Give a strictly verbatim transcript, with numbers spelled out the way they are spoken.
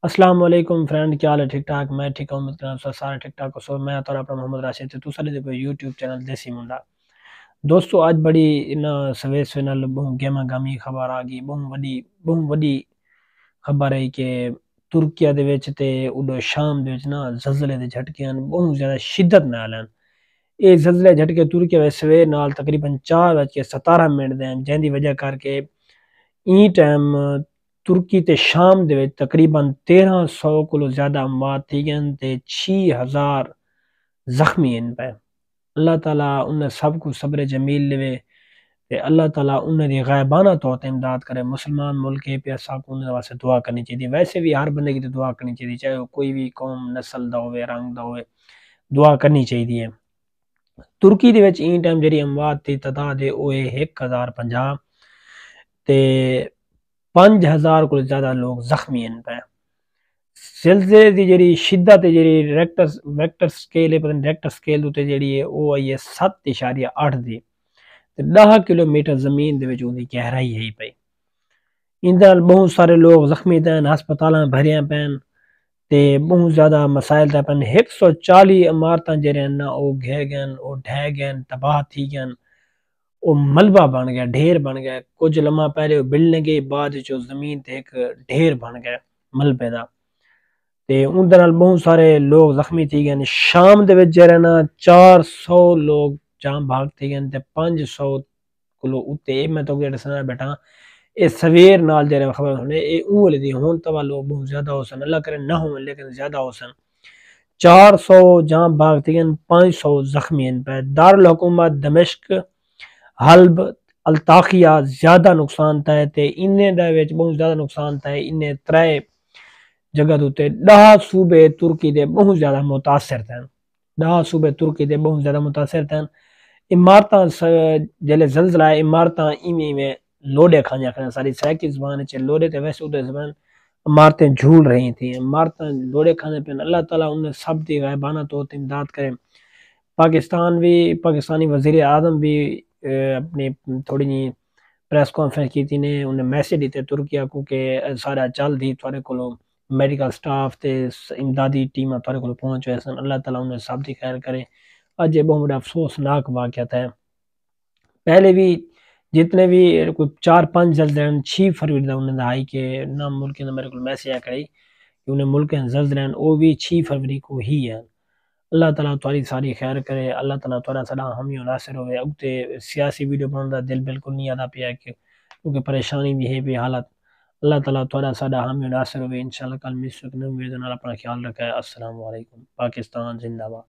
السلام علیکم فرینڈ، کیا حال ہے؟ ٹھیک ٹھاک؟ میں ٹھیک ہوں، امید کرنا سب سارے ٹھیک ٹھاک ہو۔ میں تو اپنا محمد راشد تے تساں دے کوئی یوٹیوب چینل دیسی منڈا۔ دوستو اج بڑی نہ سویس نال بہت گیما گامی خبر آ گئی، بہت وڈی بہت وڈی خبر ہے کہ ترکیہ دے وچ تے اڈو شام دے وچ نا زلزلے دے جھٹکے ہیں بہت زیادہ شدت نال ہیں۔ یہ زلزلے جھٹکے ترکیہ وچ سویر نال تقریباً چار بج کے ستارہ منٹ دے ہیں، جن دی وجہ کر کے ای ٹائم ترکی تے شام دے وچ تقریباً تیرہ سو کلو زیادہ اموات تھی گئن تے چھ ہزار زخمی ہیں پہ۔ اللہ تعالیٰ انہیں سب کو صبر جمیل لے تے اللہ تعالیٰ انہیں دی غائبانہ طور تے امداد کرے۔ مسلمان ملک ہے پہ سب کو انہیں واسطے دعا کرنی چاہیے، ویسے بھی ہر بندے کی تے دعا کرنی چاہیے، چاہے وہ کوئی بھی قوم نسل دا ہوئے رنگ دا ہوئے، دعا کرنی چاہیے۔ ترکی دے وچ این ٹائم جڑی اموات دی تعداد ہے وہ ہے ایک ہزار پنجا تے پانچ ہزار کو زیادہ لوگ زخمی ہیں پہ۔ زلزلے دی جڑی شدت ہے جڑی ریکٹر ویکٹر سکیل ہے، پتہ نہیں ریکٹر سکیل تے جڑی ہے وہ آئی ہے سات اشاریہ آٹھ دی تے دہ کلومیٹر زمین دے وچ اودی گہرائی ہے پئی۔ اندر بہت سارے لوگ زخمی ہیں، ہسپتالاں بھریاں پین تے بہت زیادہ مسائل تے پن۔ ایک سو چالی عمارتاں جڑے نا او گھر گئن، او ڈھہ گئن، تباہ تھی گئن، او ملبہ بن گیا، ڈھیر بن گیا۔ کچھ لمحہ پہلے وہ بلڈنگ گئی، بعد جو زمین تے ایک ڈھیر بن گیا ملبے دا تے اندر نال بہت سارے لوگ زخمی تھی گئے۔ شام دے وچ جڑا نا چار سو لوگ جان بھاگ تھی گئے تے پانچ سو کلو اتے میں تو گیڑ سنا بیٹھا اے سویر نال جڑے خبر ہونے اے اول دی ہون توا لوگ بہت زیادہ ہو سن، اللہ کرے نہ ہون لیکن زیادہ ہو سن۔ چار سو جان بھاگ تھی گئے، پانچ سو زخمی ہیں پہ۔ دارالحکومت دمشق، حلب، الطاقیہ زیادہ نقصان تھا ہے تے انہیں دے وچ بہت زیادہ نقصان تھا ہے۔ انہیں ترے جگہ دوتے دہ صوبے ترکی دے بہت زیادہ متاثر تھے، دہ صوبے ترکی دے بہت زیادہ متاثر تھے۔ عمارتاں جلے زلزلہ ہے عمارتاں ایویں میں لوڑے کھانیا کھانا، ساری سائیکی زبان ہے لوڑے تے ویسے ادھر زبان عمارتیں جھول رہی تھیں، عمارتاں لوڑے کھانے پہ۔ اللہ تعالیٰ انہیں سب دی غائبانہ طور تے امداد کرے۔ پاکستان بھی پاکستانی وزیر اعظم بھی اپنی تھوڑی جی پریس کانفرنس کی تھی نے انہیں میسیج دیتے ترکیہ کو کہ سارا چل دی تھوڑے کولو میڈیکل سٹاف تے امدادی ٹیمہ تھوڑے کولو پہنچ ہوئے سن۔ اللہ تعالیٰ انہیں سب دی خیر کرے۔ اج یہ بہت بڑا افسوسناک واقعہ ہے۔ پہلے بھی جتنے بھی کوئی چار پانچ زلزلے چھ فروری دا انہیں دہائی کہ نہ ملک نے میرے کو میسیج کرائی کہ انہیں ملک ہیں زلزلے وہ بھی چھ فروری کو ہی ہے۔ اللہ تعالیٰ تمہاری ساری خیر کرے، اللہ تعالیٰ تمہارا سدا حامی و ناصر ہوئے۔ اگتے سیاسی ویڈیو بنانا دل بالکل نہیں آتا پیا کہ کیونکہ پریشانی بھی ہے بھی حالت۔ اللہ تعالیٰ تمہارا سدا حامی و ناصر ہوئے۔ انشاءاللہ کل مل سکنے امید نال اپنا خیال رکھے۔ السلام علیکم۔ پاکستان زندہ باد۔